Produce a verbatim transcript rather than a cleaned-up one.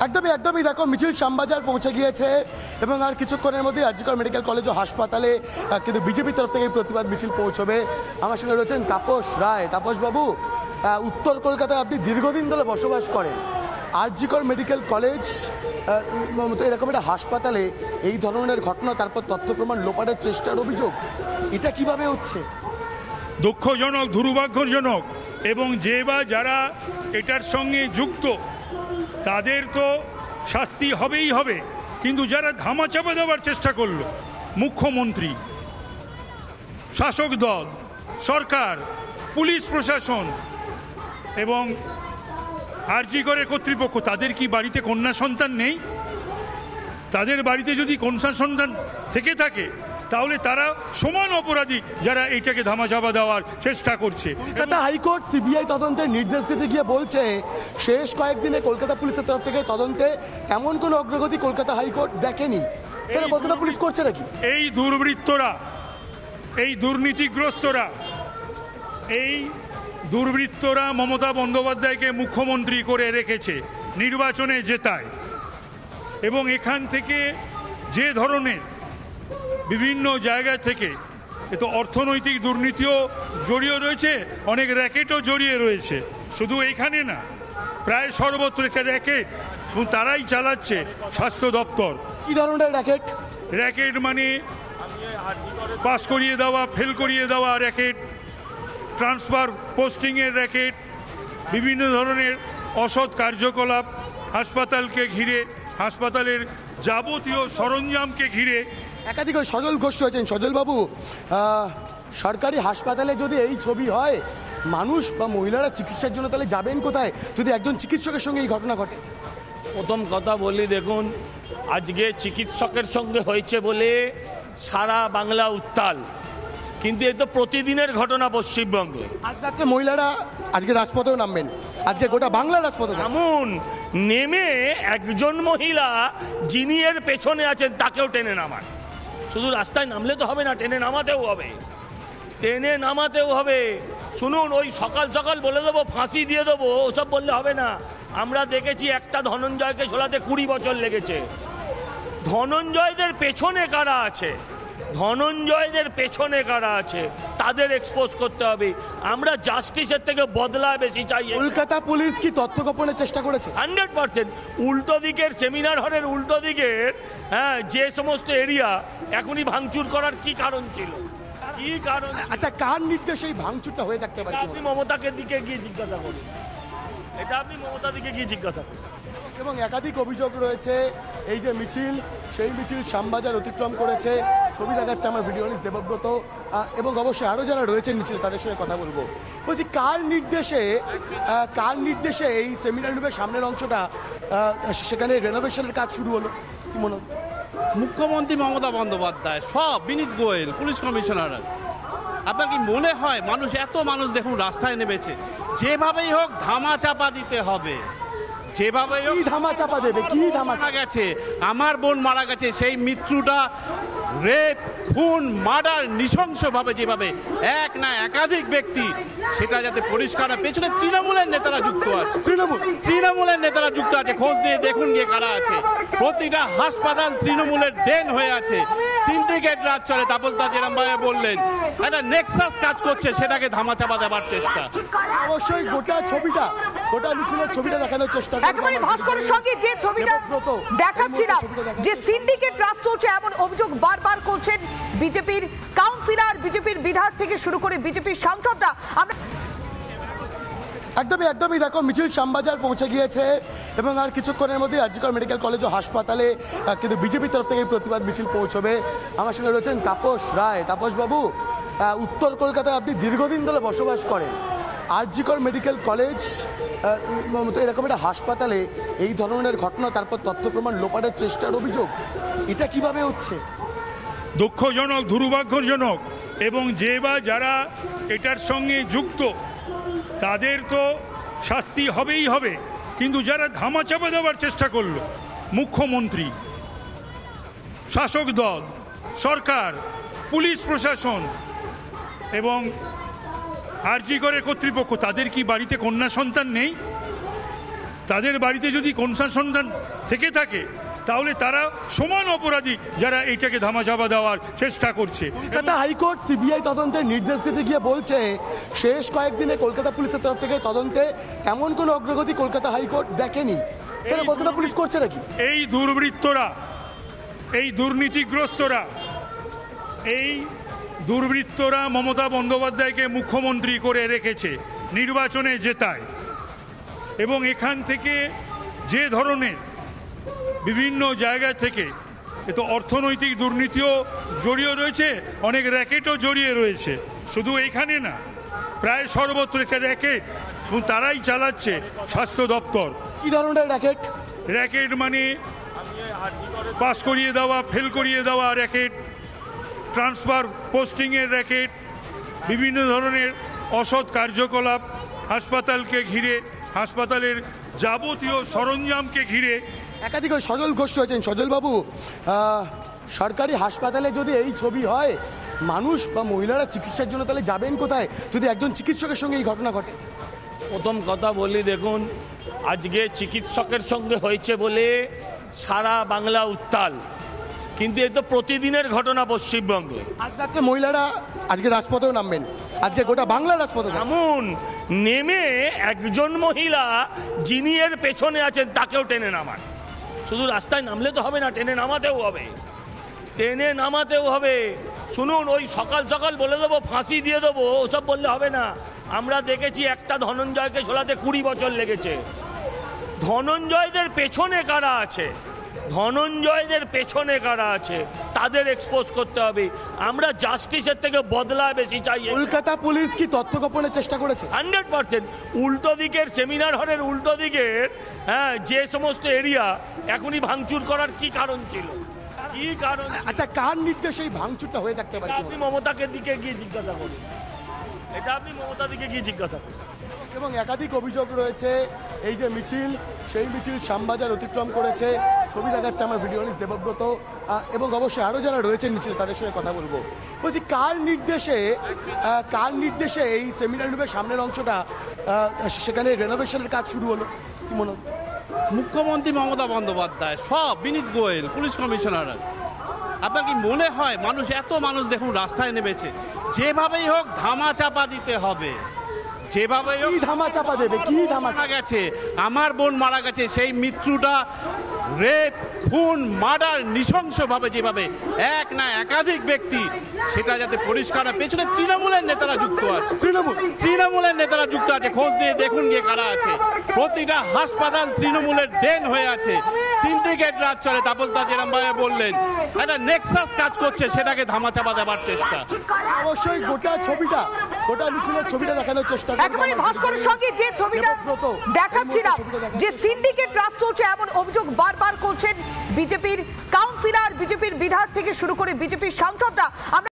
একদমই একদমই দেখো মিছিল শ্যামবাজার পৌঁছে গিয়েছে এবং আর কিছুক্ষণের মধ্যে আর জি কর মেডিকেল কলেজ ও হাসপাতালে কিন্তু বিজেপির তরফ থেকে প্রতিবাদ মিছিল পৌঁছবে। আমার সঙ্গে রয়েছেন তাপস রায়। তাপস বাবু, উত্তর কলকাতায় আপনি দীর্ঘদিন ধরে বসবাস করেন, আর জি কর মেডিকেল কলেজ এরকম একটা হাসপাতালে এই ধরনের ঘটনা, তারপর তথ্য প্রমাণ লোপাটের চেষ্টার অভিযোগ, এটা কিভাবে হচ্ছে? দুঃখজনক, দুর্ভাগ্যজনক, এবং যে বা যারা এটার সঙ্গে যুক্ত তাদের তো শাস্তি হবেই হবে, কিন্তু যারা ধামাচাপা দেওয়ার চেষ্টা করলো, মুখ্যমন্ত্রী, শাসক দল, সরকার, পুলিশ প্রশাসন এবং আর জি করের কর্তৃপক্ষ, তাদের কি বাড়িতে কন্যা সন্তান নেই? তাদের বাড়িতে যদি কন্যা সন্তান থেকে থাকে তাহলে তারা সমান অপরাধী যারা এইটাকে ধামাচাপা দেওয়ার চেষ্টা করছে। কলকাতা হাইকোর্ট সিবিআই তদন্তের নির্দেশ দিতে গিয়ে বলছে শেষ কয়েকদিনে কলকাতা পুলিশের তরফ থেকে তদন্তে এমন কোনো অগ্রগতি কলকাতা হাইকোর্ট দেখেনি। কলকাতা পুলিশ করছে নাকি? এই দুর্বৃত্তরা, এই দুর্নীতিগ্রস্তরা, এই দুর্বৃত্তরা মমতা বন্দ্যোপাধ্যায়কে মুখ্যমন্ত্রী করে রেখেছে নির্বাচনে জেতায়, এবং এখান থেকে যে ধরনের বিভিন্ন জায়গা থেকে এ তো অর্থনৈতিক দুর্নীতিও জড়িয়ে রয়েছে, অনেক র্যাকেটও জড়িয়ে রয়েছে। শুধু এইখানে না, প্রায় সর্বত্র একটা র্যাকেট, এবং তারাই চালাচ্ছে স্বাস্থ্য দপ্তর। কী ধরনের র্যাকেট? র্যাকেট মানে পাস করিয়ে দেওয়া, ফেল করিয়ে দেওয়া র্যাকেট, ট্রান্সফার পোস্টিংয়ের র্যাকেট, বিভিন্ন ধরনের অসৎ কার্যকলাপ হাসপাতালকে ঘিরে, হাসপাতালের যাবতীয় সরঞ্জামকে ঘিরে। একাধিক সজল ঘোষ হয়েছেন। সজলবাবু, সরকারি হাসপাতালে যদি এই ছবি হয়, মানুষ বা মহিলারা চিকিৎসার জন্য তাহলে যাবেন কোথায় যদি একজন চিকিৎসকের সঙ্গে এই ঘটনা ঘটে? প্রথম কথা বলি, দেখুন, আজকে চিকিৎসকের সঙ্গে হয়েছে বলে সারা বাংলা উত্তাল, কিন্তু এ তো প্রতিদিনের ঘটনা পশ্চিমবঙ্গে। আজ রাত্রে মহিলারা আজকে রাজপথেও নামবেন, আজকে গোটা বাংলা রাজপথে এমন নেমে একজন মহিলা যিনি এর পেছনে আছেন তাকেও টেনে নামান। শুধু রাস্তায় নামলে তো হবে না, টেনে নামাতেও হবে, টেনে নামাতেও হবে। শুনুন, ওই সকাল সকাল বলে দেবো ফাঁসি দিয়ে দেবো ওসব বললে হবে না। আমরা দেখেছি একটা ধনঞ্জয়কে ঝোলাতে কুড়ি বছর লেগেছে। ধনঞ্জয়দের পেছনে কারা আছে, ধনঞ্জয়দের পেছনে কারা আছে তাদের এক্সপোজ করতে হবে। আমরা জাস্টিসের থেকে বদলা বেশি চাই। কলকাতা পুলিশ কি তথ্য গোপনের চেষ্টা করেছে? Hundred percent. উল্টো দিকের সেমিনার হলের উল্টো দিকের হ্যাঁ যে সমস্ত এরিয়া এখনই ভাঙচুর করার কি কারণ ছিল, কি কারণ? আচ্ছা, কার নির্দেশে এই ভাঙচুরটা হয়ে থাকতে পারে? আপনি মমতাকে দিকে গিয়ে জিজ্ঞাসা করুন, এটা আপনি মমতা দিকে গিয়ে জিজ্ঞাসা করুন। এবং একাধিক অভিযোগ রয়েছে, এই যে মিছিল, সেই মিছিল শ্যামবাজার অতিক্রম করেছে। ছবি দেখাচ্ছে আমার ভিডিওলিস্ট দেবব্রত, এবং অবশ্যই আরও যারা রয়েছেন মিছিল তাদের সঙ্গে কথা বলবো। বলছি, কার নির্দেশে কার নির্দেশে এই সেমিনার রুমের সামনের অংশটা সেখানে রেনোভেশনের কাজ শুরু হলো, কি মনে হচ্ছে? মুখ্যমন্ত্রী মমতা বন্দ্যোপাধ্যায়, সব বিনীত গোয়েল, পুলিশ কমিশনার। আপনার কি মনে হয় মানুষ, এত মানুষ দেখুন রাস্তায় নেমেছে, যেভাবেই হোক ধামাচাপা দিতে হবে, যেভাবে ধামাচাপা দেবে? কি ধামাচাপা গেছে? আমার বোন মারা গেছে, সেই মৃত্যুটা রেপ, খুন, মার্ডার, নৃশংসভাবে যেভাবে এক না একাধিক ব্যক্তি, সেটা যাতে পরিষ্কার। পেছনে তৃণমূলের নেতারা যুক্ত আছে, তৃণমূল তৃণমূলের নেতারা যুক্ত আছে। খোঁজ দিয়ে দেখুন গিয়ে কারা আছে। প্রতিটা হাসপাতাল তৃণমূলের ডেন হয়ে আছে, সিন্ডিকেট রাজ চলে। তাপসদা যেরকম ভাবে বললেন, একটা নেক্সাস কাজ করছে, সেটাকে ধামাচাপা দেওয়ার চেষ্টা। অবশ্যই গোটা ছবিটা, গোটা মিছিলের ছবিটা দেখানোর চেষ্টা একেবারে ভাস্করের সঙ্গে যে ছবিটা দেখাচ্ছিলাম, যে সিন্ডিকেট রাজ চলছে এমন অভিযোগ বারবার করছেন বিজেপির কাউন্সিলর, বিজেপির বিধায়ক থেকে শুরু করে বিজেপির সাংসদরা। আমরা একদমই একদমই দেখো মিছিল শ্যামবাজার পৌঁছে গিয়েছে এবং আর কিছুক্ষণের মধ্যে আর জি কর মেডিকেল কলেজ ও হাসপাতালে কিন্তু বিজেপির তরফ থেকে প্রতিবাদ মিছিল পৌঁছবে। আমার সঙ্গে রয়েছেন তাপস রায়। তাপস বাবু, উত্তর কলকাতায় আপনি দীর্ঘদিন ধরে বসবাস করেন, আর জি কর মেডিকেল কলেজ এরকম একটা হাসপাতালে এই ধরনের ঘটনা, তারপর তথ্য প্রমাণ লোপাটের চেষ্টার অভিযোগ, এটা কিভাবে হচ্ছে? দুঃখজনক, দুর্ভাগ্যজনক, এবং যে বা যারা এটার সঙ্গে যুক্ত তাদের তো শাস্তি হবেই হবে, কিন্তু যারা ধামাচাপা দেওয়ার চেষ্টা করলো, মুখ্যমন্ত্রী, শাসক দল, সরকার, পুলিশ প্রশাসন এবং আর জি করের কর্তৃপক্ষ, তাদের কি বাড়িতে কন্যা সন্তান নেই? তাদের বাড়িতে যদি কন্যা সন্তান থেকে থাকে তাহলে তারা সমান অপরাধী যারা এইটাকে ধামাচাপা দেওয়ার চেষ্টা করছে। কলকাতা হাইকোর্ট সিবিআই তদন্তের নির্দেশ দিতে গিয়ে বলছে শেষ কয়েকদিনে কলকাতা পুলিশের তরফ থেকে তদন্তে তেমন কোনো অগ্রগতি কলকাতা হাইকোর্ট দেখেনি। তাহলে কলকাতা পুলিশ করছে নাকি? এই দুর্বৃত্তরা, এই দুর্নীতিগ্রস্তরা, এই দুর্বৃত্তরা মমতা বন্দ্যোপাধ্যায়কে মুখ্যমন্ত্রী করে রেখেছে নির্বাচনে জেতায়, এবং এখান থেকে যে ধরনের বিভিন্ন জায়গা থেকে এ তো অর্থনৈতিক দুর্নীতিও জড়িয়ে রয়েছে, অনেক র্যাকেটও জড়িয়ে রয়েছে। শুধু এখানে না, প্রায় সর্বত্র একটা র্যাকেট, এবং তারাই চালাচ্ছে স্বাস্থ্য দপ্তর। কি ধরনের র্যাকেট? র্যাকেট মানে পাস করিয়ে দেওয়া, ফেল করিয়ে দেওয়া র্যাকেট, ট্রান্সফার পোস্টিংয়ের র্যাকেট, বিভিন্ন ধরনের অসৎ কার্যকলাপ, হাসপাতালকে ঘিরে, হাসপাতালের যাবতীয় সরঞ্জামকে ঘিরে। একাধিক সজল ঘোষ হয়েছেন। সজলবাবু, সরকারি হাসপাতালে যদি এই ছবি হয়, মানুষ বা মহিলারা চিকিৎসার জন্য তাহলে যাবেন কোথায় যদি একজন চিকিৎসকের সঙ্গে এই ঘটনা ঘটে? প্রথম কথা বলি, দেখুন, আজকে চিকিৎসকের সঙ্গে হয়েছে বলে সারা বাংলা উত্তাল, কিন্তু এ তো প্রতিদিনের ঘটনা পশ্চিমবঙ্গে। আজ রাত্রে মহিলারা আজকে রাজপথেও নামবেন, আজকে গোটা বাংলা রাজপথে। এমন নেমে একজন মহিলা যিনি এর পেছনে আছেন তাকেও টেনে নামান। শুধু রাস্তায় নামলে তো হবে না, টেনে নামাতেও হবে, টেনে নামাতেও হবে। শুনুন, ওই সকাল সকাল বলে দেবো ফাঁসি দিয়ে দেবো, ওসব বললে হবে না। আমরা দেখেছি একটা ধনঞ্জয়কে ঝোলাতে কুড়ি বছর লেগেছে। ধনঞ্জয়দের পেছনে কারা আছে, ধনঞ্জয়দের পেছনে কারা আছে তাদের এক্সপোজ করতে হবে। আমরা জাস্টিসের থেকে বদলা বেশি চাই। কলকাতা পুলিশ কি তথ্য গোপনের চেষ্টা করেছে? Hundred percent. উল্টো দিকের সেমিনার হলের উল্টো দিকের হ্যাঁ যে সমস্ত এরিয়া এখনই ভাঙচুর করার কি কারণ ছিল, কি কারণ? আচ্ছা, কার নির্দেশে এই ভাঙচুরটা হয়ে থাকতে পারে? আপনি মমতাকে দিকে গিয়ে জিজ্ঞাসা করুন, এটা আপনি মমতা দিকে গিয়ে জিজ্ঞাসা করুন। এবং একাধিক অভিযোগ রয়েছে, এই যে মিছিল, সেই মিছিল শ্যামবাজার অতিক্রম করেছে। ছবি দেখাচ্ছে আমার ভিডিওলিস্ট দেবব্রত, এবং অবশ্যই আরও যারা রয়েছেন মিছিল তাদের সঙ্গে কথা বলবো। বলছি, কার নির্দেশে কার নির্দেশে এই সেমিনার রুমের সামনের অংশটা সেখানে রেনোভেশনের কাজ শুরু হলো, কি মনে হচ্ছে? মুখ্যমন্ত্রী মমতা বন্দ্যোপাধ্যায়, সব বিনীত গোয়েল, পুলিশ কমিশনার। আপনার কি মনে হয় মানুষ, এত মানুষ দেখুন রাস্তায় নেমেছে, যেভাবেই হোক ধামা চাপা দিতে হবে, যেভাবে কি ধামা চাপা দেবে? কি ধামা মারা গেছে, আমার বোন মারা গেছে, সেই মৃত্যুটা রেপ, খুন, মার্ডার নৃশংসভাবে যেভাবে এক না একাধিক ব্যক্তি, সেটা যাতে পরিষ্কার হয়। পেছনে তৃণমূলের নেতারা যুক্ত আছে, তৃণমূল তৃণমূলের নেতারা যুক্ত আছে। খোঁজ দিয়ে দেখুন গিয়ে কারা আছে। প্রতিটা হাসপাতাল তৃণমূলের ডেন হয়ে আছে, সিন্ডিকেট রাজ চলে। তাপসদা যেরকমভাবে বললেন, একটা নেক্সাস কাজ করছে, সেটাকে ধামাচাপা দেওয়ার চেষ্টা। অবশ্যই গোটা ছবিটা, গোটা মিছিলের ছবিটা দেখানোর চেষ্টা করব। একেবারে ভাস্করের সঙ্গে যে ছবিটা দেখাচ্ছিলাম, যে সিন্ডিকেট রাজ চলছে এমন অভিযোগ বারবার করছেন বিজেপির কাউন্সিলর, বিজেপির বিধায়ক থেকে শুরু করে বিজেপির সাংসদরা।